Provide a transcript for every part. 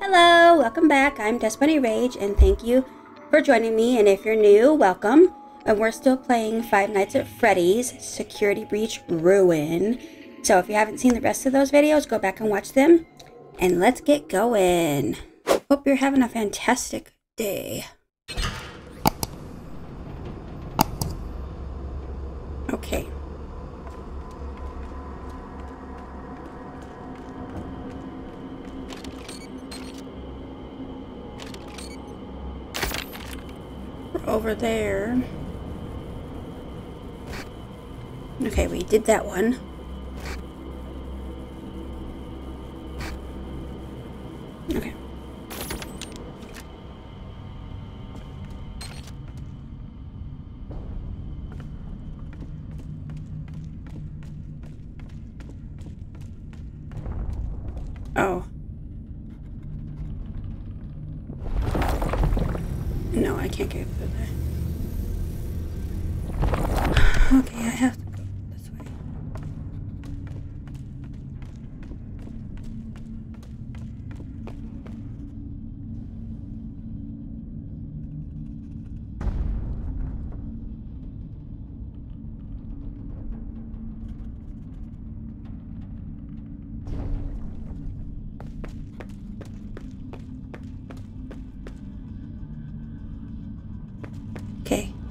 Hello, welcome back. I'm Bunny Rage, and thank you for joining me. And if you're new, welcome. And we're still playing Five Nights at Freddy's Security Breach Ruin. So if you haven't seen the rest of those videos, go back and watch them. And let's get going. Hope you're having a fantastic day. Okay. We're over there. Okay, we did that one. Okay. Oh. No, I can't get through there. Okay, I have to go this way. Okay.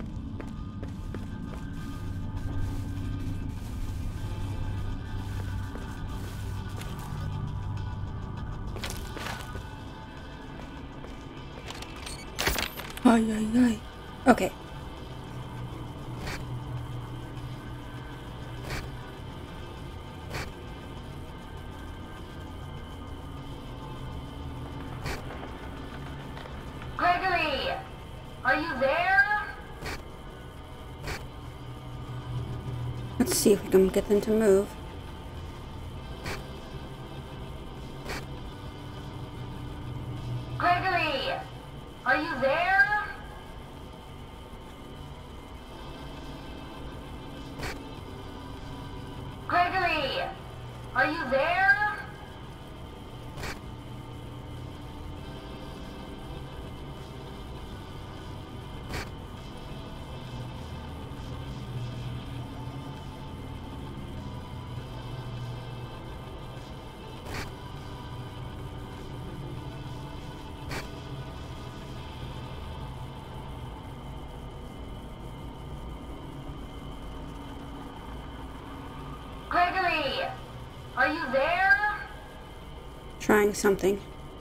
Ay, ay, ay. Okay. Gregory, are you there? Let's see if we can get them to move. Gregory, are you there? Gregory, are you there? Gregory, are you there? Trying something.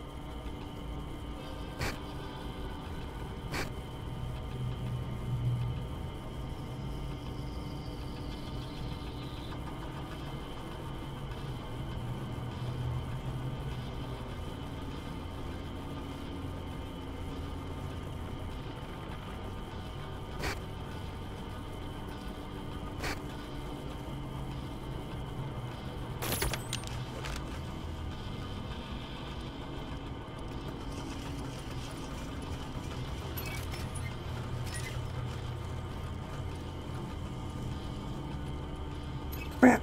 Crap.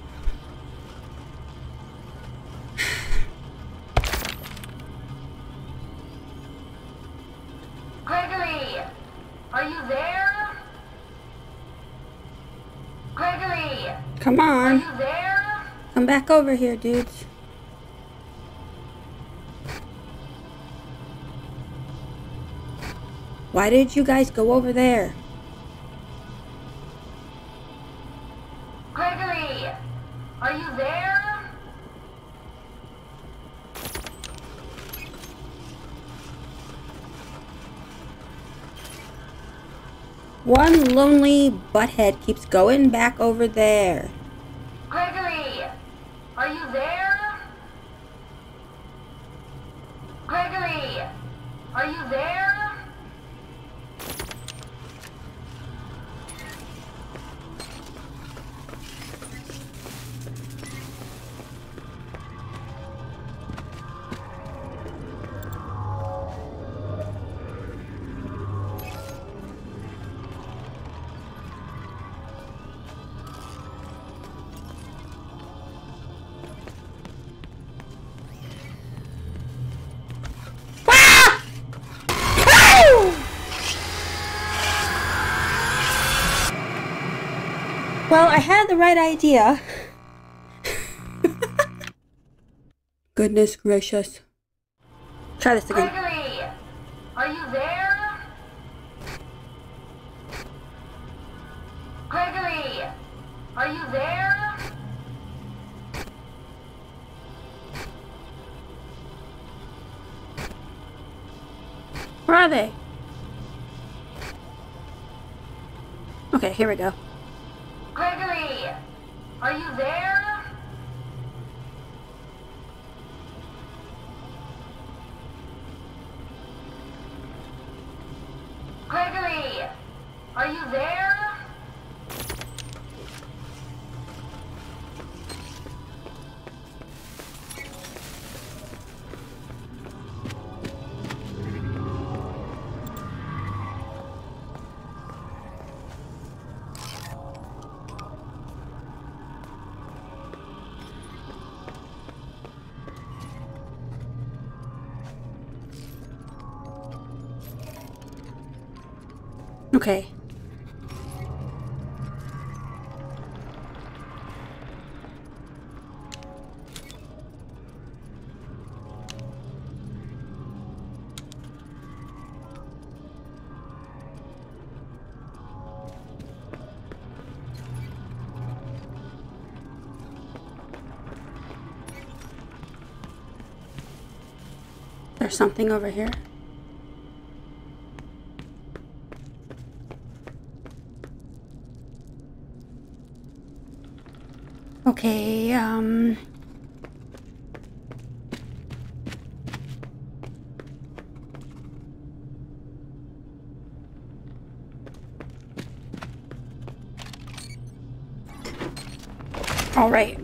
Gregory, are you there? Gregory, Come are on. you there? Come back over here, dudes. Why did you guys go over there? Gregory, are you there? One lonely butthead keeps going back over there. Gregory, are you there? Gregory, are you there? Well, I had the right idea. Goodness gracious. Try this again. Gregory! Are you there? Gregory! Are you there? Where are they? Okay, here we go. Gregory! Are you there? Gregory! Are you there? Okay. There's something over here. Okay, all right.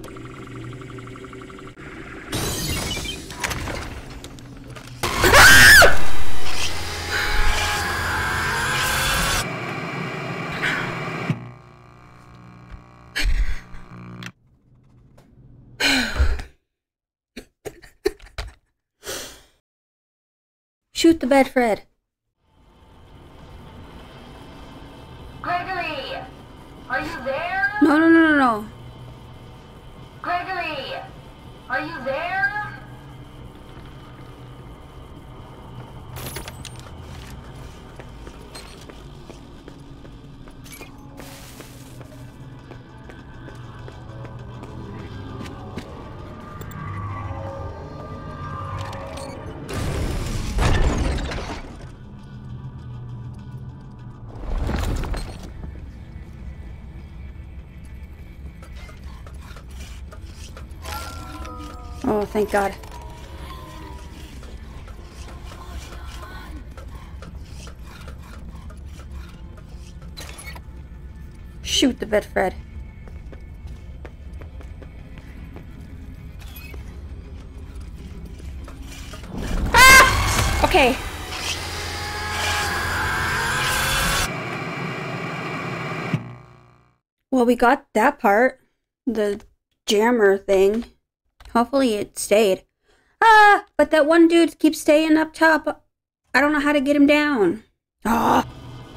Shoot the bed, Fred. Gregory! Are you there? No, no, no, no, no. Gregory! Are you there? Oh, thank God. Shoot the bed, Fred. Ah! Okay. Well, we got that part. The jammer thing. Hopefully it stayed. Ah! But that one dude keeps staying up top. I don't know how to get him down. Ah!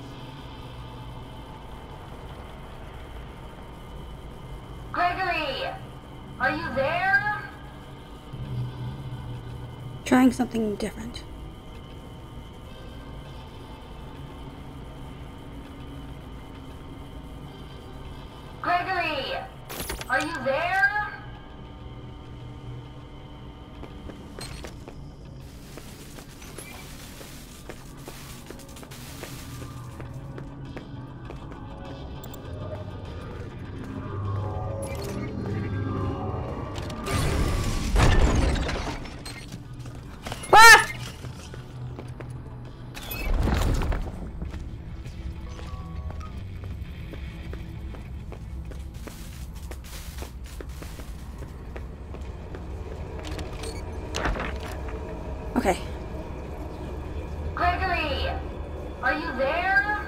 Gregory! Are you there? Trying something different. Gregory! Are you there? Ah! Okay. Gregory! Are you there?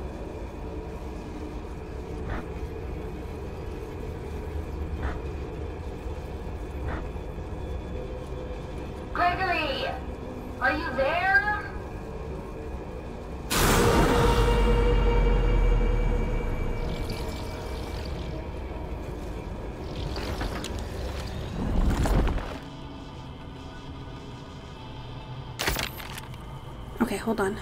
Gregory! Are you there? Okay, hold on.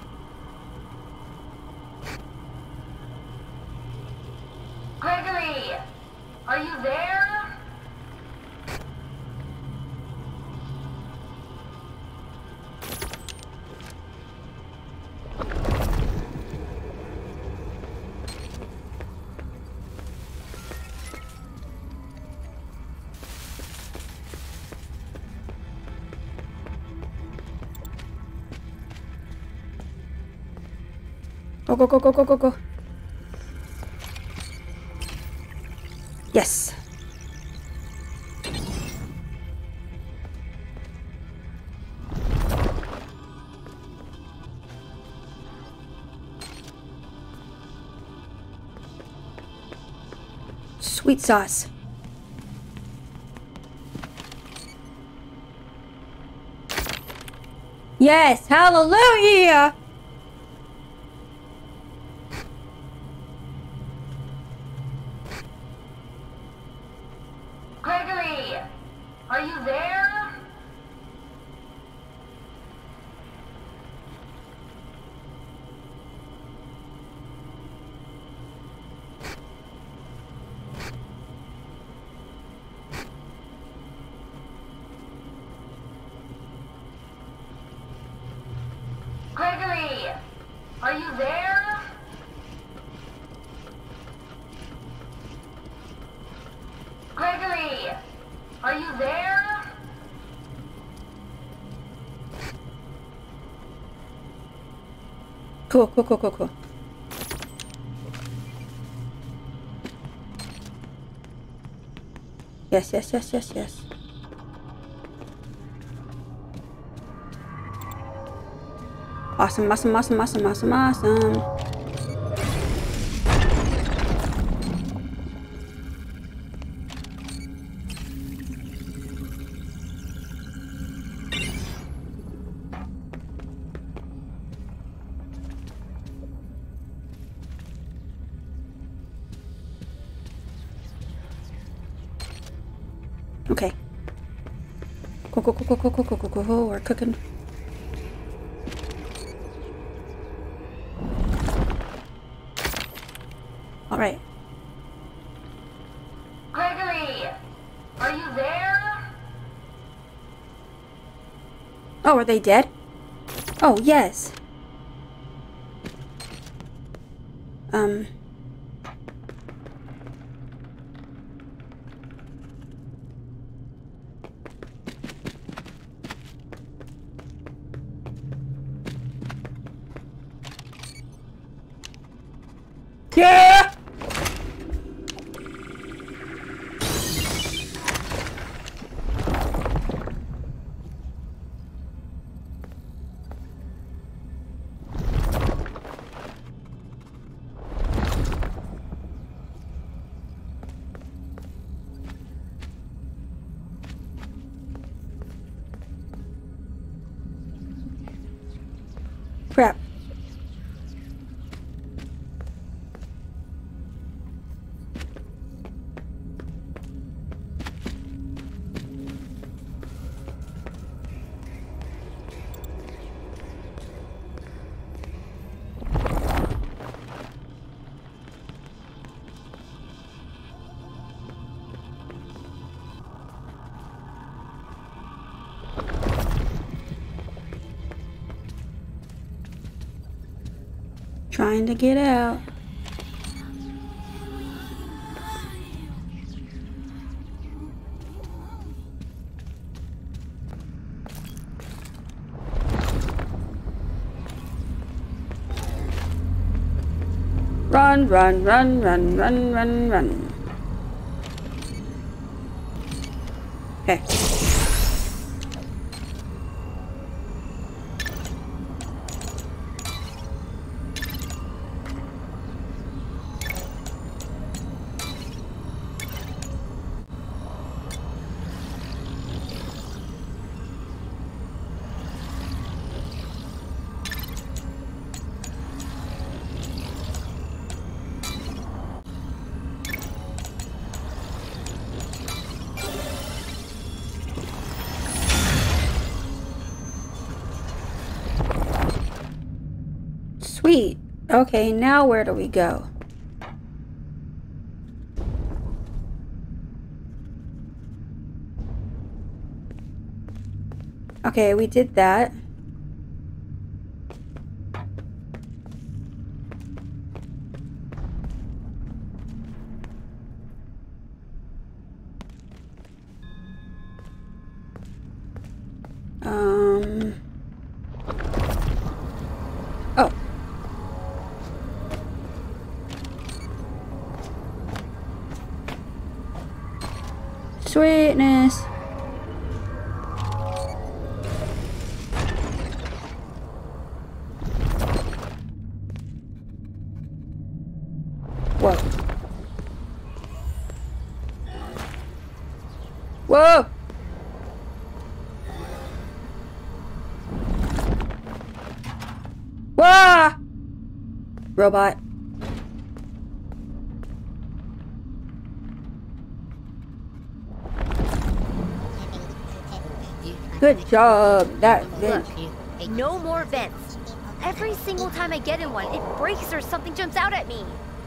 Gregory! Are you there? Go, go, go, go, go, go, go. Yes. Sweet sauce. Yes, hallelujah! Gregory! Are you there? Gregory! Are you there? Gregory! Are you there? Cool, cool, cool, cool, cool. Yes, yes, yes, yes, yes. Awesome, awesome, awesome, awesome, awesome, awesome. Okay. Go, go, go, go, go, go, go, go, go, go. We're cooking. All right. Gregory! Are you there? Oh, are they dead? Oh, yes. Yeah! Crap. Trying to get out. Run, run, run, run, run, run, run. Okay. Sweet. Okay, now where do we go? Okay, we did that. Oh. Sweetness. Whoa. Whoa! Whoa! Robot. Good job. That vent. Look, no more vents. Every single time I get in one, it breaks or something jumps out at me.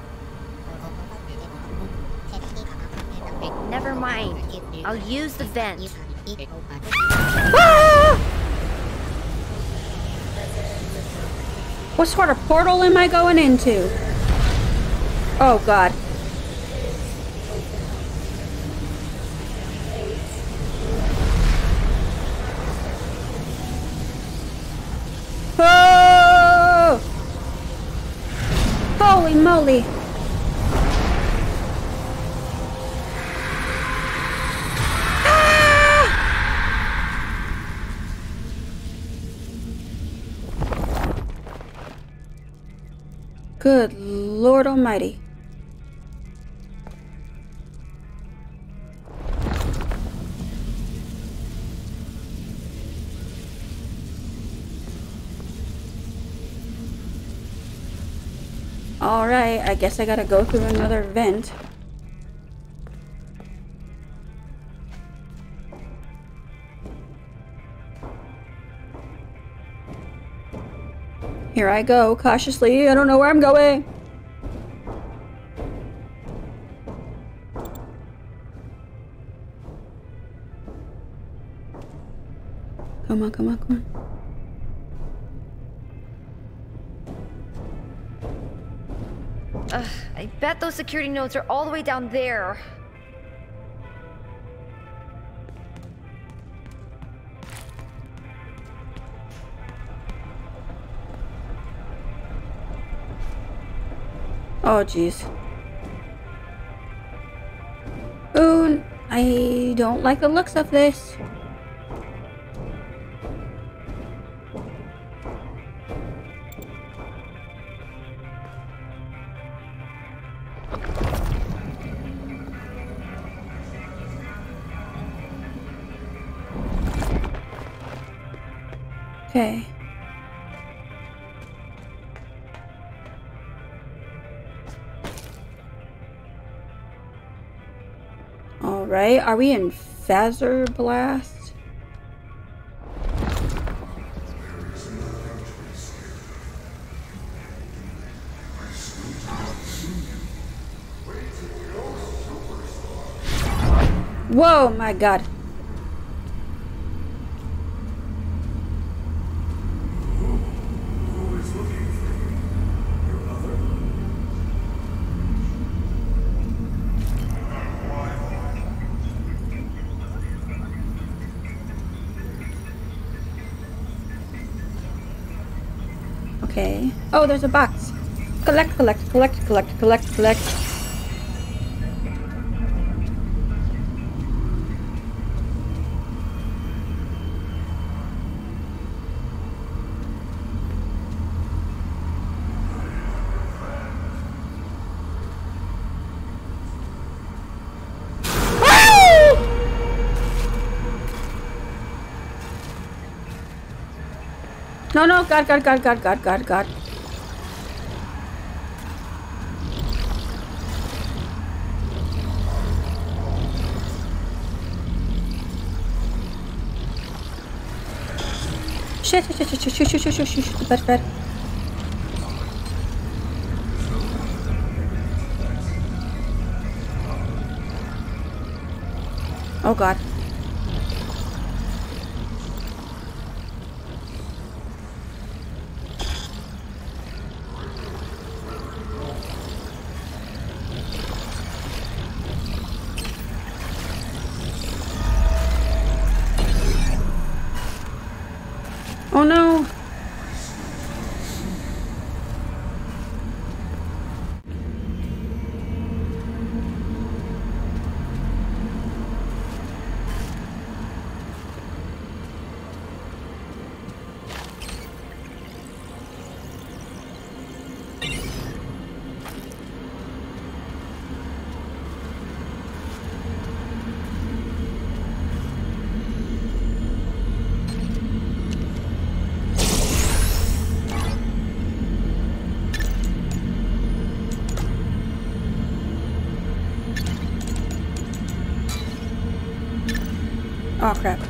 Never mind. I'll use the vent. Ah! What sort of portal am I going into? Oh god. Oh! Holy moly. Good Lord Almighty. Alright, I guess I gotta go through another vent. Here I go, cautiously. I don't know where I'm going. Come on, come on, come on. I bet those security notes are all the way down there. Oh, jeez. Ooh, I don't like the looks of this. Okay. Alright, are we in Phaser Blast? Whoa, my god. Okay. Oh, there's a box. Collect, collect, collect, collect, collect, collect. No, no, God, God, God, God, God, God, God. Shit, shit, shit, shit, shit, shit, shit, shit, shit, bad, bad. Oh god. Oh no. Oh crap.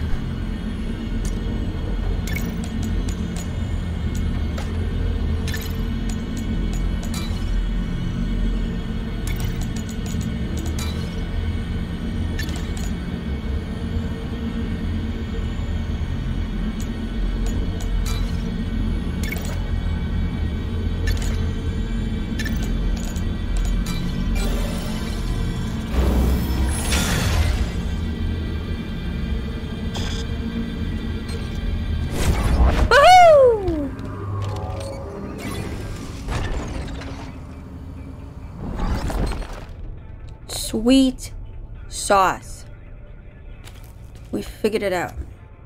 Sweet sauce. We figured it out.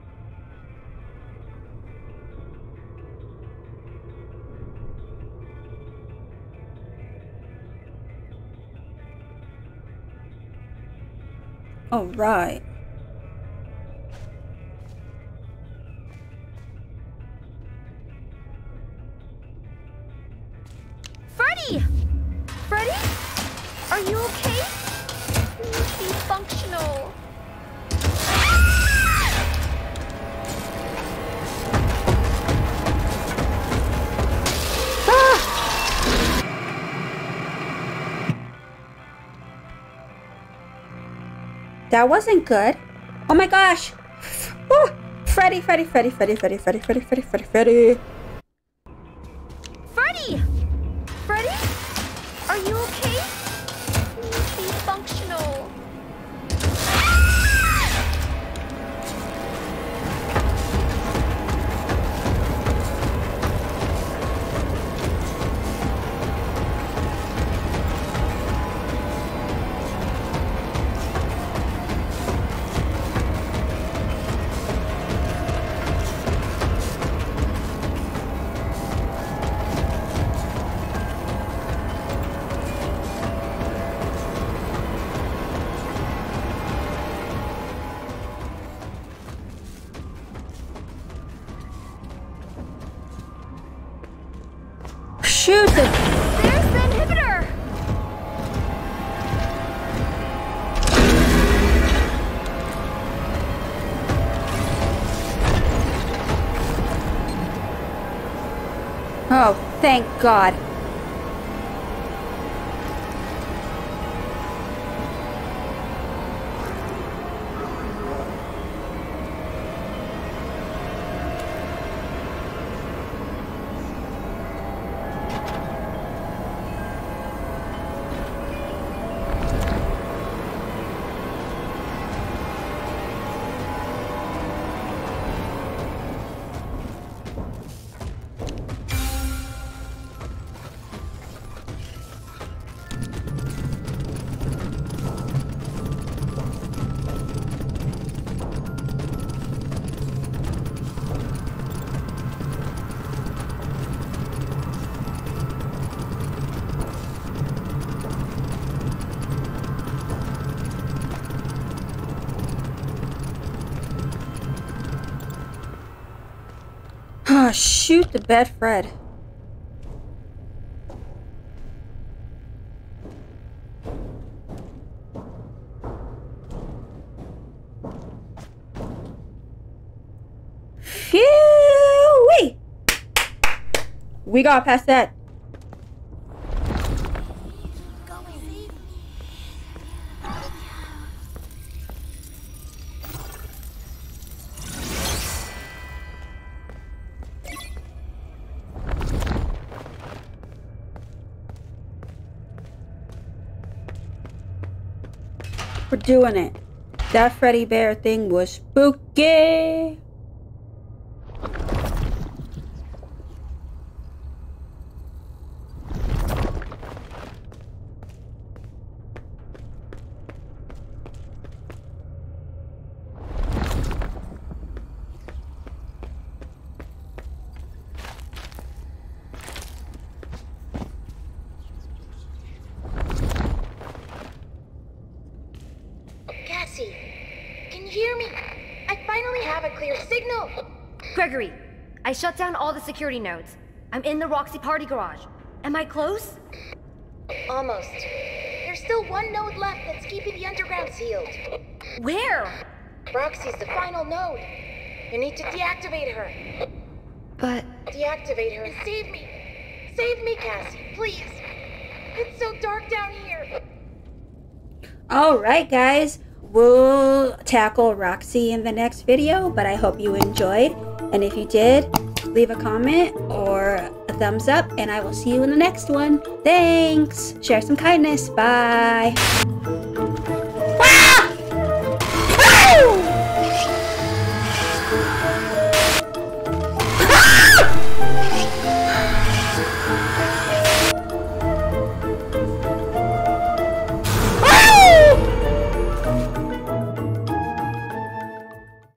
All right. Freddy! Freddy? Are you okay? Please be functional. That wasn't good. Oh my gosh. Woo! Freddy. Freddy! Freddy! Are you okay? Please be functional. Shoot it! There's the inhibitor! Oh, thank God. Oh, shoot the bed, Fred. Phew-wee! We got past that. We're doing it. That Freddy Bear thing was spooky. Cassie, can you hear me? I finally have a clear signal. Gregory, I shut down all the security nodes. I'm in the Roxy party garage. Am I close? Almost. There's still one node left that's keeping the underground sealed. Where? Roxy's the final node. You need to deactivate her. But... Deactivate her and save me. Save me, Cassie, please. It's so dark down here. Alright guys, we'll tackle Roxy in the next video, but I hope you enjoyed. And if you did, leave a comment or a thumbs up, and I will see you in the next one. Thanks! Share some kindness. Bye!